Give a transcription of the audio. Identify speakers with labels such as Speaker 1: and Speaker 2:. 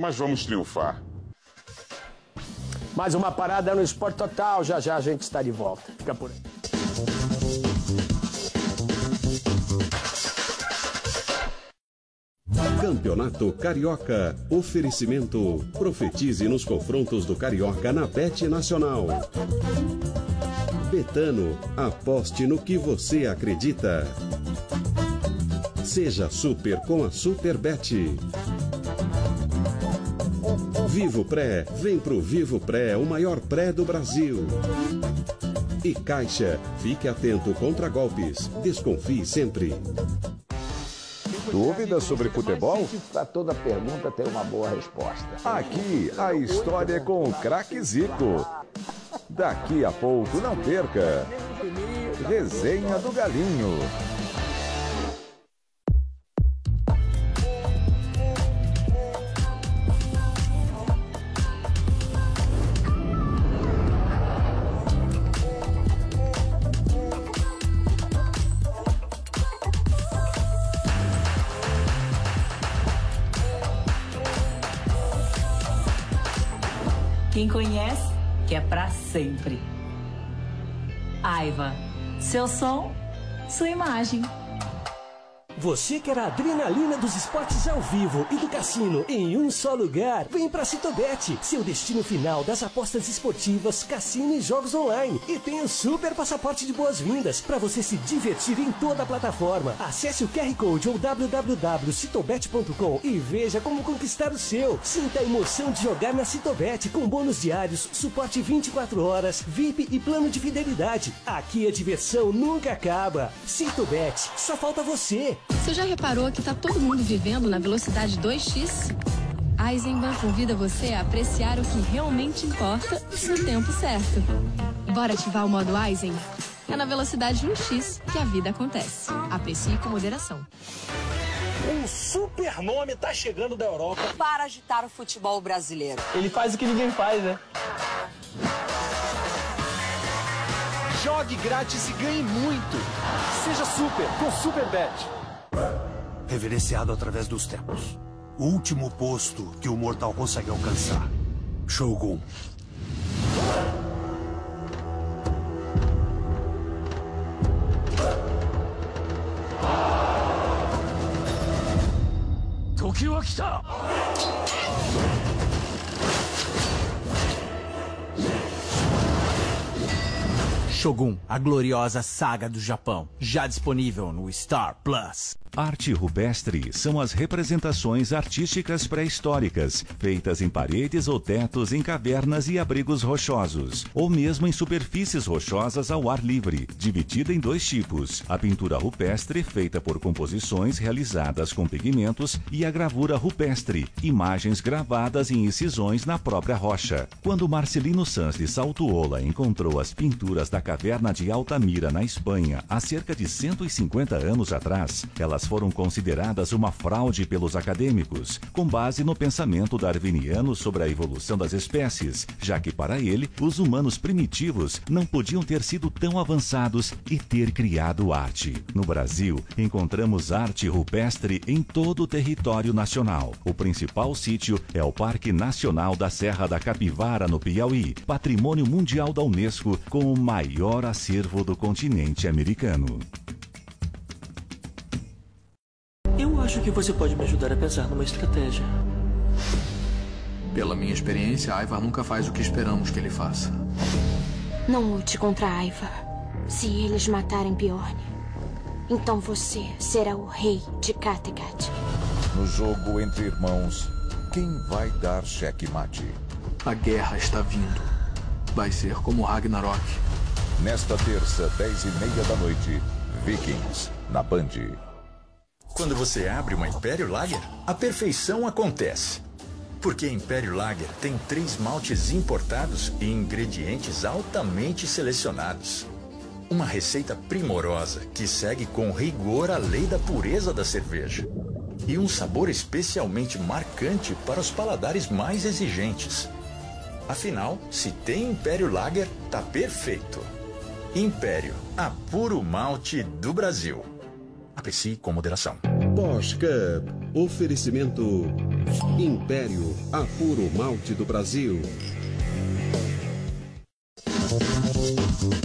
Speaker 1: mas vamos triunfar.
Speaker 2: Mais uma parada no Esporte Total. Já já a gente está de volta. Fica por aí.
Speaker 3: Campeonato Carioca. Oferecimento. Profetize nos confrontos do Carioca na Bet Nacional. Betano. Aposte no que você acredita. Seja super com a Superbet. Vivo Pré. Vem pro Vivo Pré, o maior pré do Brasil. E Caixa. Fique atento contra golpes. Desconfie sempre.
Speaker 4: Dúvidas sobre futebol?
Speaker 5: Para toda pergunta tem uma boa resposta.
Speaker 4: Aqui a história é com o craque Zico. Daqui a pouco, não perca. Resenha do Galinho.
Speaker 6: Quem conhece, quer pra sempre. Aiva, seu som, sua imagem.
Speaker 2: Você quer a adrenalina dos esportes ao vivo e do cassino em um só lugar? Vem pra Citobet, seu destino final das apostas esportivas, cassino e jogos online. E tem o super passaporte de boas-vindas para você se divertir em toda a plataforma. Acesse o QR Code ou www.citobet.com e veja como conquistar o seu. Sinta a emoção de jogar na Citobet com bônus diários, suporte 24 horas, VIP e plano de fidelidade. Aqui a diversão nunca acaba. Citobet, só falta você.
Speaker 7: Você já reparou que tá todo mundo vivendo na velocidade 2x? A Eisenbahn convida você a apreciar o que realmente importa no seu tempo certo. Bora ativar o modo Eisenbahn? É na velocidade 1x que a vida acontece. Aprecie com moderação.
Speaker 2: Um super nome tá chegando da Europa
Speaker 8: para agitar o futebol brasileiro.
Speaker 2: Ele faz o que ninguém faz, né?
Speaker 9: Jogue grátis e ganhe muito. Seja super com Superbet.
Speaker 10: Reverenciado através dos tempos. O último posto que o mortal consegue alcançar. Shogun.
Speaker 2: Tokyo wa kita!
Speaker 11: Shogun, a gloriosa saga do Japão, já disponível no Star Plus.
Speaker 12: Arte rupestre são as representações artísticas pré-históricas, feitas em paredes ou tetos em cavernas e abrigos rochosos, ou mesmo em superfícies rochosas ao ar livre, dividida em dois tipos: a pintura rupestre, feita por composições realizadas com pigmentos, e a gravura rupestre, imagens gravadas em incisões na própria rocha. Quando Marcelino Sanz de Saltuola encontrou as pinturas da caverna de Altamira, na Espanha, há cerca de 150 anos atrás, elas foram consideradas uma fraude pelos acadêmicos, com base no pensamento darwiniano sobre a evolução das espécies, já que para ele, os humanos primitivos não podiam ter sido tão avançados e ter criado arte. No Brasil, encontramos arte rupestre em todo o território nacional. O principal sítio é o Parque Nacional da Serra da Capivara, no Piauí, patrimônio mundial da Unesco, com o maior acervo do continente americano.
Speaker 13: Eu acho que você pode me ajudar a pensar numa estratégia.
Speaker 14: Pela minha experiência, Aivar nunca faz o que esperamos que ele faça.
Speaker 15: Não lute contra Aivar. Se eles matarem Bjorn, então você será o rei de Kattegat.
Speaker 4: No jogo entre irmãos, quem vai dar checkmate?
Speaker 14: A guerra está vindo. Vai ser como Ragnarok.
Speaker 4: Nesta terça, 10h30 da noite, Vikings, na Band.
Speaker 16: Quando você abre uma Império Lager, a perfeição acontece. Porque a Império Lager tem 3 maltes importados e ingredientes altamente selecionados. Uma receita primorosa que segue com rigor a lei da pureza da cerveja. E um sabor especialmente marcante para os paladares mais exigentes. Afinal, se tem Império Lager, tá perfeito. Império, a puro malte do Brasil. Aprecie com moderação.
Speaker 3: Porsche Cup. Oferecimento Império, a puro malte do Brasil.